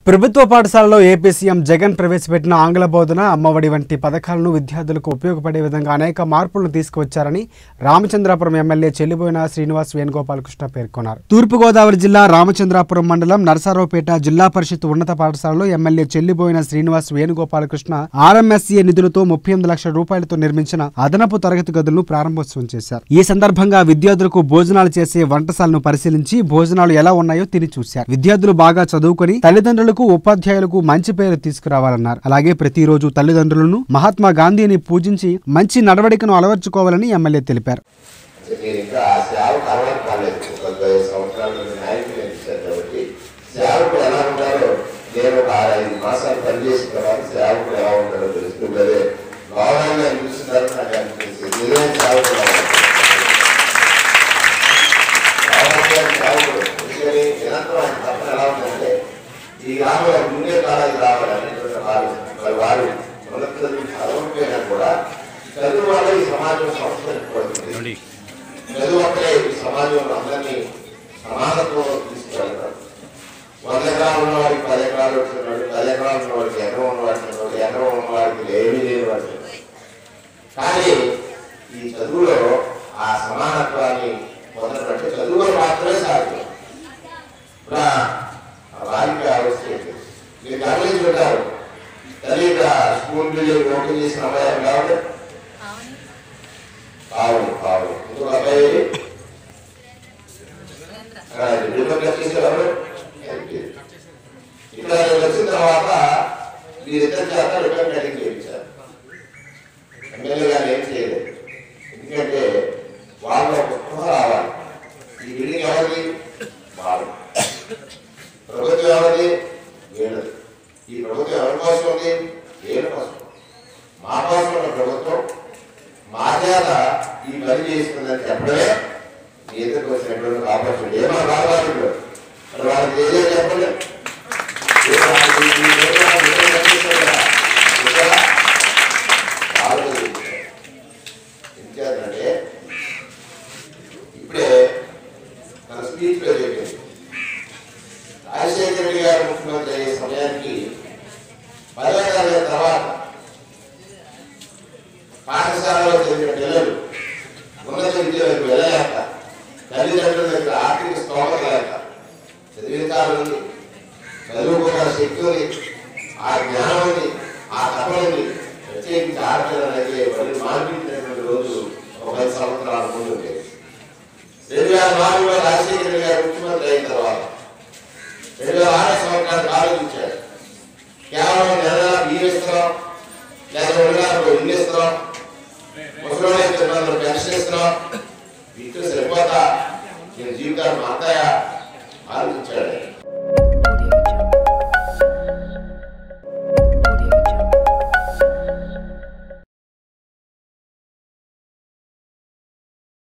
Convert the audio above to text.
ప్రభుత్వ పాఠశాలలో AP CM Jagan ప్రవేశపెట్టిన ఆంగ్ల బోధన అమ్మఒడి వంటి పథకాలను విద్యార్థులకు ఉపయోగపడే విధంగా అనేక మార్పులను తీసుకువచ్చారని రామచంద్రాపురం ఎమ్మెల్యే చెల్లిబోయిన శ్రీనివాస్ వేణుగోపాలకృష్ణ పేర్కొన్నారు. తూర్పుగోదావరి జిల్లా రామచంద్రాపురం మండలం నరసరావుపేట జిల్లా పరిషత్ ఉన్నత పాఠశాలలో ఎమ్మెల్యే చెల్లిబోయిన శ్రీనివాస్ వేణుగోపాలకృష్ణ ఆర్ఎంఎస్సీ నిధులతో 38 లక్షల రూపాయలతో నిర్మించిన అదనపు తరగతి గదులను ప్రారంభోత్సవం చేశారు. ఈ సందర్భంగా విద్యార్థులకు భోజనాలు చేసే వంటశాలను పరిశీలించి భోజనాలు ఎలా ఉన్నాయో తిని చూశారు. విద్యార్థులు బాగా చదువుకొని తల్లిదండ్రులు ఉపాధ్యాయులకు మంచి పేరు తీసుకురావాలన్నారు. అలాగే ప్రతిరోజు తల్లిదండ్రులను మహాత్మా గాంధీని పూజించి మంచి నడవడికను అలవర్చుకోవాలని ఎమ్మెల్యే తెలిపారు. ఈ గ్రామంలో ముందే కాలానికి రావాలని వారు చదవకపోయినా కూడా చదువు వల్ల ఈ సమాజం సంస్కరించబడుతుంది. చదువు వల్లే ఈ సమాజంలో అందరినీ సమానత్వంలో తీసుకువెళ్తారు. 100 ఎకరాలు ఉన్న వారికి 10 ఎకరాలు వచ్చినాడు, 10 ఎకరాలు ఉన్న వారికి ఎకరం ఉన్నవాడు, ఎకరం ఉన్న వారికి ఏమీ లేని వాడు. కానీ ఈ చదువులో ఆ సమానత్వాన్ని పొందడంటే చదువులో మాత్రమే సాధ్యం. వారికి ఆవశ్యకత మీరు గమనించి పెట్టారు. తెలియక స్కూల్ బిల్డింగ్ ఓపెన్ చేసిన అమ్మాయి కాబట్టి కావు ఇంకొక అబ్బాయి ఇక్కడ వచ్చిన తర్వాత మీరిద్దరు చేత రిటర్న్ కటింగ్ చేయించారు. ఎమ్మెల్యే గారు ఏం చేయలేదు. ఎందుకంటే వాళ్ళు ఒక స్పృహ రావాలి. ఈ బిల్డింగ్ ఎవరిది? వాళ్ళు. ప్రభుత్వం ఎవరిది? వీళ్ళది. ఈ ప్రభుత్వం ఎవరి కోసం ఉంది? వీళ్ళ కోసం. మా కోసం ఉన్న ప్రభుత్వం మా చేత ఈ పని చేస్తుందని చెప్పడమే మీ ఎదురుకు వచ్చినటువంటి ఆపర్చునిటీ. ఏమన్నా రావాలి మరి వాళ్ళకి ఏదో చెప్పండి. ఎందుకంటే ఇప్పుడే తన స్పీచ్ లో చెప్పింది. రాజశేఖర రెడ్డి గారు ముఖ్యమంత్రి అయ్యే సమయానికి 10వ తరగతి తర్వాత పాఠశాలలో చదివిన పిల్లలు ఉన్నత విద్య వైపు వెళ్ళలేక తల్లిదండ్రుల దగ్గర ఆర్థిక స్తోమత లేక చదివించాలి ఉంది, చదువుకున్న శక్తి ఉంది, ఆ జ్ఞానం ఉంది, ఆ తపన ఉంది. ప్రత్యేకించి ఆడపిల్లలైతే వాళ్ళు మార్పించినటువంటి రోజు ఒక 10 సంవత్సరాల ముందు ఉండేది. 2004లో రాజశేఖర రెడ్డి గారు ముఖ్యమంత్రి అయిన తర్వాత 2006 సంవత్సరానికి ఆలోచించారు. కేవలం నెల బియ్యం ఇస్తున్నాం, లేదా 2 ఇల్లు ఇస్తున్నాం, ముసలి పెన్షన్ ఇస్తున్నాం, వీటితో సరిపోతా నేను జీవితాలు మాతాయా ఆలోచించాడు.